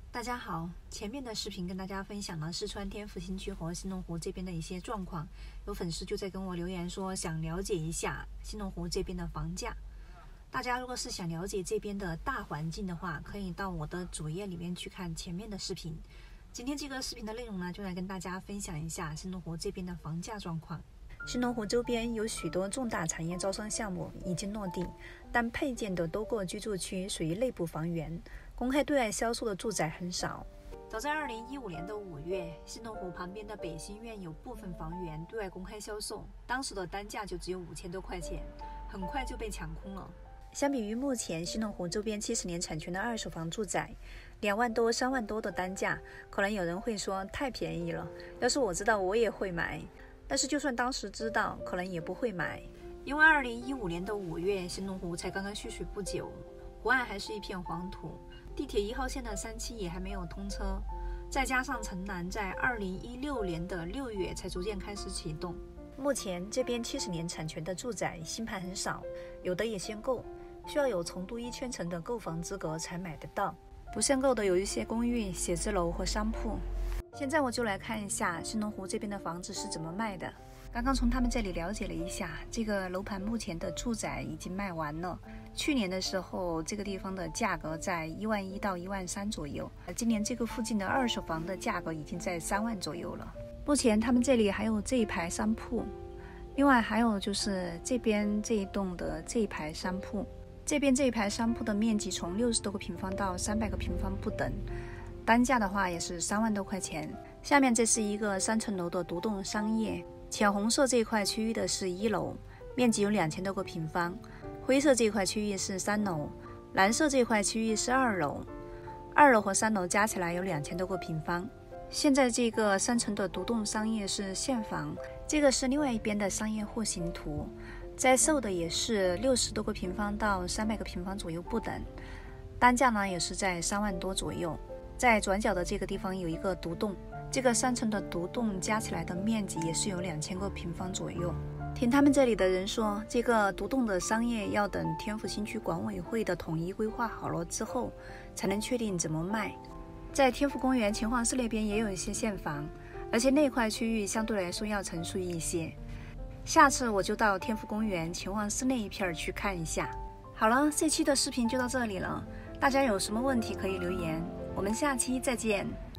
大家好，前面的视频跟大家分享了四川天府新区和兴隆湖这边的一些状况，有粉丝就在跟我留言说想了解一下兴隆湖这边的房价。大家如果是想了解这边的大环境的话，可以到我的主页里面去看前面的视频。今天这个视频的内容呢，就来跟大家分享一下兴隆湖这边的房价状况。兴隆湖周边有许多重大产业招商项目已经落地，但配建的多个居住区属于内部房源，公开对外销售的住宅很少。早在2015年的5月，兴隆湖旁边的北新苑有部分房源对外公开销售，当时的单价就只有5000多块钱，很快就被抢空了。相比于目前兴隆湖周边70年产权的二手房住宅，2万多、3万多的单价，可能有人会说太便宜了，要是我知道我也会买。但是就算当时知道，可能也不会买，因为2015年的5月，兴隆湖才刚刚蓄水不久，湖岸还是一片黄土，地铁1号线的3期也还没有通车，再加上城南在2016年的6月才逐渐开始启动。目前这边70年产权的住宅新盘很少，有的也限购，需要有成都1圈城的购房资格才买得到，不限购的有一些公寓、写字楼和商铺。现在我就来看一下兴隆湖这边的房子是怎么卖的。刚刚从他们这里了解了一下，这个楼盘目前的住宅已经卖完了。去年的时候，这个地方的价格在1万1到1万3左右，今年这个附近的二手房的价格已经在3万左右了。目前他们这里还有这一排商铺，另外还有就是这边这一栋的这一排商铺，这边这一排商铺的面积从60多个平方到300个平方不等，单价的话也是3万多块钱。下面这是一个3层楼的独栋商业，浅红色这一块区域的是1楼，面积有2000多个平方，灰色这一块区域是3楼，蓝色这一块区域是2楼，2楼和3楼加起来有2000多个平方。现在这个3层的独栋商业是现房，这个是另外一边的商业户型图，在售的也是60多个平方到300个平方左右不等，单价呢也是在3万多左右。在转角的这个地方有一个独栋，这个3层的独栋加起来的面积也是有2000个平方左右。听他们这里的人说，这个独栋的商业要等天府新区管委会的统一规划好了之后，才能确定怎么卖。在天府公园秦皇寺那边也有一些现房，而且那块区域相对来说要成熟一些。下次我就到天府公园秦皇寺那一片去看一下。好了，这期的视频就到这里了，大家有什么问题可以留言，我们下期再见。